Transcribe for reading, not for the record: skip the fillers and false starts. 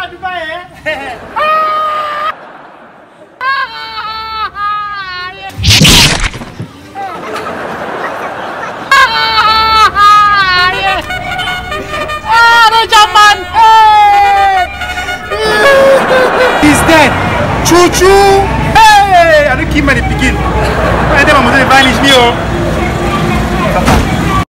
tu vas, hein? Zaman! He's dead! Choo-choo! Hey! Ada kima di pikir. Ada mamu saya vanish ni oh.